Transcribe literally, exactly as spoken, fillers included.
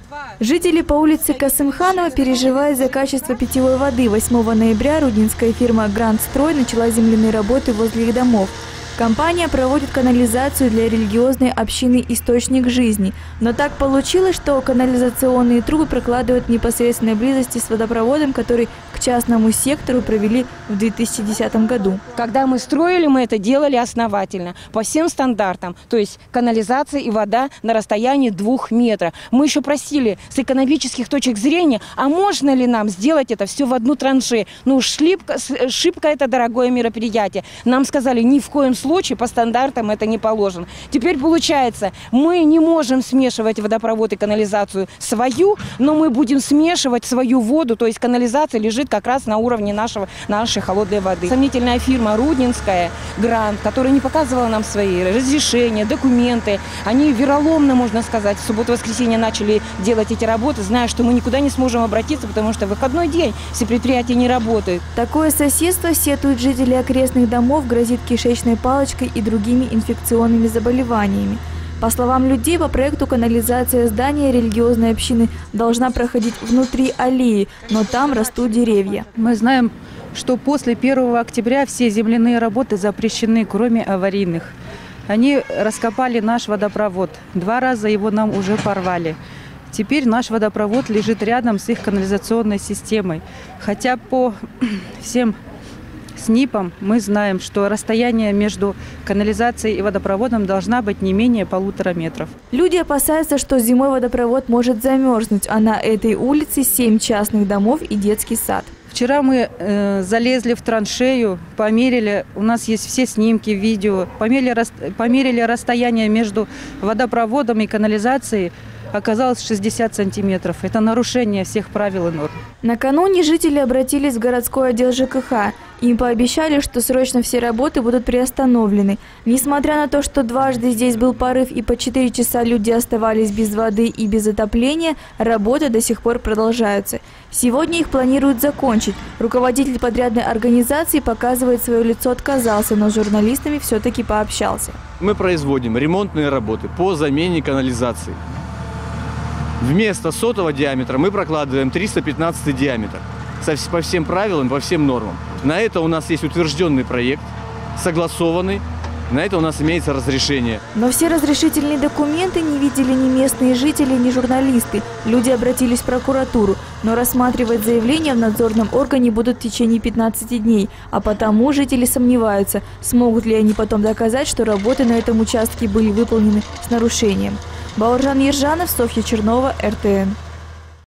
Жители по улице Касымханова переживают за качество питьевой воды. восьмого ноября руднинская фирма «Гранд Строй» начала земляные работы возле их домов. Компания проводит канализацию для религиозной общины «Источник жизни». Но так получилось, что канализационные трубы прокладывают в непосредственной близости с водопроводом, который к частному сектору провели в две тысячи десятом году. Когда мы строили, мы это делали основательно, по всем стандартам. То есть канализация и вода на расстоянии двух метров. Мы еще просили с экономических точек зрения, а можно ли нам сделать это все в одну траншею? Ну, шибко, шибко это дорогое мероприятие. Нам сказали, ни в коем случае. Случае по стандартам это не положено. Теперь получается, мы не можем смешивать водопровод и канализацию свою, но мы будем смешивать свою воду, то есть канализация лежит как раз на уровне нашего, нашей холодной воды. Сомнительная фирма руднинская «Гранд», которая не показывала нам свои разрешения, документы, они вероломно, можно сказать, в субботу-воскресенье начали делать эти работы, зная, что мы никуда не сможем обратиться, потому что в выходной день все предприятия не работают. Такое соседство, сетуют жители окрестных домов, грозит кишечной палочкой и другими инфекционными заболеваниями. По словам людей, по проекту канализация здания религиозной общины должна проходить внутри аллеи, но там растут деревья. Мы знаем, что после первого октября все земляные работы запрещены, кроме аварийных. Они раскопали наш водопровод. Два раза его нам уже порвали. Теперь наш водопровод лежит рядом с их канализационной системой. Хотя по всем С НИПом мы знаем, что расстояние между канализацией и водопроводом должна быть не менее полутора метров. Люди опасаются, что зимой водопровод может замерзнуть, а на этой улице семь частных домов и детский сад. Вчера мы э, залезли в траншею, померили, у нас есть все снимки, видео, померили, померили расстояние между водопроводом и канализацией. Оказалось шестьдесят сантиметров. Это нарушение всех правил и норм. Накануне жители обратились в городской отдел ЖКХ. Им пообещали, что срочно все работы будут приостановлены. Несмотря на то, что дважды здесь был порыв и по четыре часа люди оставались без воды и без отопления, работы до сих пор продолжаются. Сегодня их планируют закончить. Руководитель подрядной организации показывает свое лицо, отказался, но с журналистами все-таки пообщался. Мы производим ремонтные работы по замене канализации. Вместо сотого диаметра мы прокладываем триста пятнадцатый диаметр по всем правилам, по всем нормам. На это у нас есть утвержденный проект, согласованный, на это у нас имеется разрешение. Но все разрешительные документы не видели ни местные жители, ни журналисты. Люди обратились в прокуратуру, но рассматривать заявления в надзорном органе будут в течение пятнадцати дней. А потому жители сомневаются, смогут ли они потом доказать, что работы на этом участке были выполнены с нарушением. Бауыржан Ержанов, Софья Чернова, эр тэ эн.